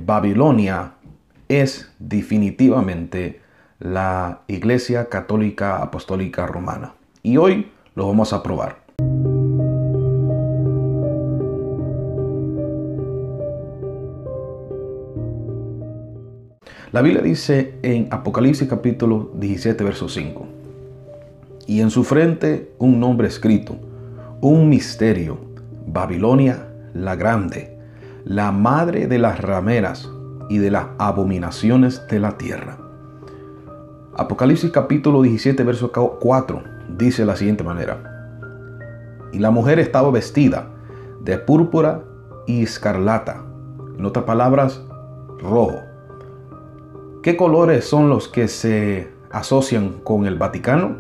Babilonia es definitivamente la Iglesia Católica Apostólica Romana. Y hoy lo vamos a probar. La Biblia dice en Apocalipsis capítulo 17, verso 5. Y en su frente un nombre escrito, un misterio, Babilonia la grande, la madre de las rameras y de las abominaciones de la tierra. Apocalipsis capítulo 17, verso 4 dice de la siguiente manera. Y la mujer estaba vestida de púrpura y escarlata, en otras palabras, rojo. ¿Qué colores son los que se asocian con el Vaticano?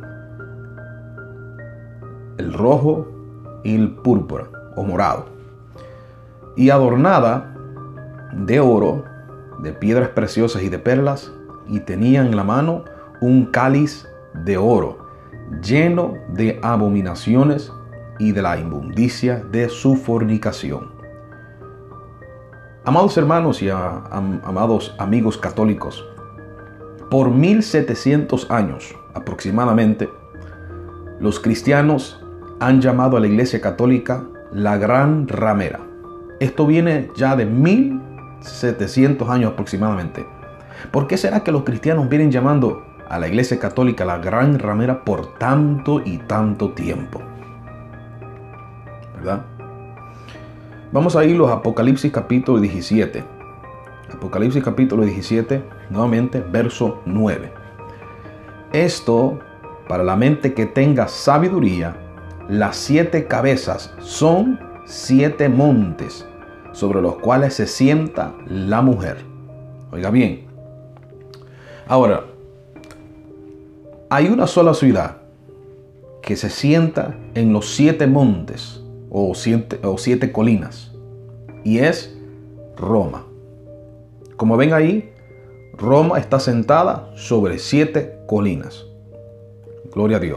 El rojo y el púrpura o morado. Y adornada de oro, de piedras preciosas y de perlas, y tenía en la mano un cáliz de oro, lleno de abominaciones y de la inmundicia de su fornicación. Amados hermanos y amados amigos católicos, por 1700 años aproximadamente, los cristianos han llamado a la Iglesia Católica la Gran Ramera. Esto viene ya de 1700 años aproximadamente. ¿Por qué será que los cristianos vienen llamando a la Iglesia Católica la Gran Ramera por tanto y tanto tiempo? ¿Verdad? Vamos a ir a Apocalipsis capítulo 17. Apocalipsis capítulo 17, nuevamente, verso 9. Esto, para la mente que tenga sabiduría, las 7 cabezas son 7 montes sobre los cuales se sienta la mujer. Oiga bien. Ahora, hay una sola ciudad que se sienta en los 7 montes o 7 colinas, y es Roma. Como ven ahí, Roma está sentada sobre 7 colinas. Gloria a Dios.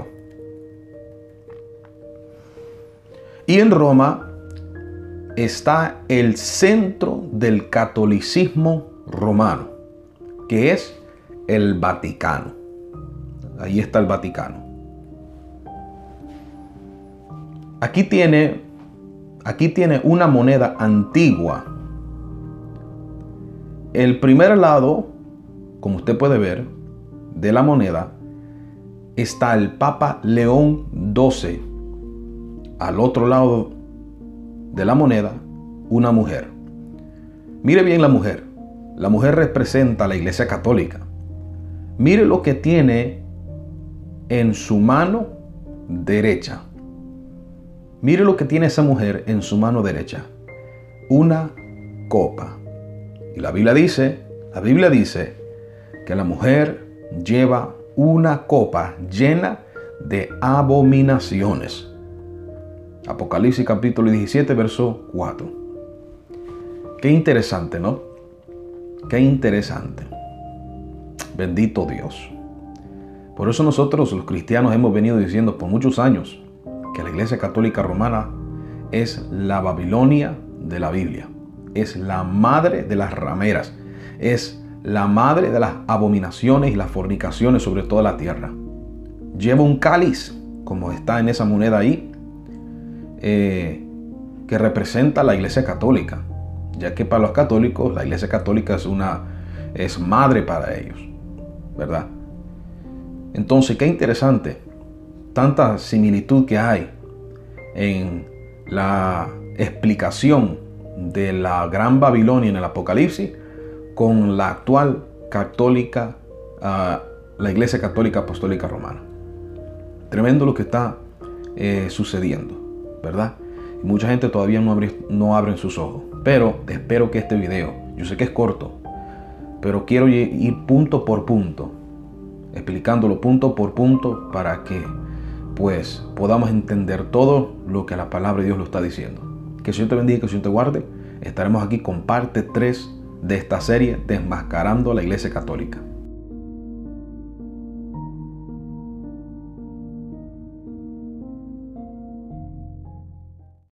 Y en Roma está el centro del catolicismo romano, que es el Vaticano. Ahí está el Vaticano. Aquí tiene una moneda antigua. El primer lado, como usted puede ver, de la moneda está el Papa León XII. Al otro lado de la moneda, una mujer. Mire bien la mujer. La mujer representa a la Iglesia Católica. Mire lo que tiene en su mano derecha. Mire lo que tiene esa mujer en su mano derecha. Una copa. Y la Biblia dice que la mujer lleva una copa llena de abominaciones. Apocalipsis capítulo 17, verso 4. Qué interesante, ¿no? Qué interesante. Bendito Dios. Por eso nosotros los cristianos hemos venido diciendo por muchos años que la Iglesia Católica Romana es la Babilonia de la Biblia. Es la madre de las rameras. Es la madre de las abominaciones y las fornicaciones sobre toda la tierra. Lleva un cáliz, como está en esa moneda ahí, que representa a la Iglesia Católica, ya que para los católicos la Iglesia Católica es madre para ellos, ¿verdad? Entonces, qué interesante, tanta similitud que hay en la explicación de la Gran Babilonia en el Apocalipsis con la actual católica, la Iglesia Católica Apostólica Romana. Tremendo lo que está sucediendo, ¿verdad? Y mucha gente todavía no abren sus ojos. Pero espero que este video, yo sé que es corto, pero quiero ir punto por punto, explicándolo punto por punto para que pues podamos entender todo lo que la palabra de Dios lo está diciendo. Que el Señor te bendiga y que el Señor te guarde. Estaremos aquí con parte 3 de esta serie Desmascarando a la Iglesia Católica.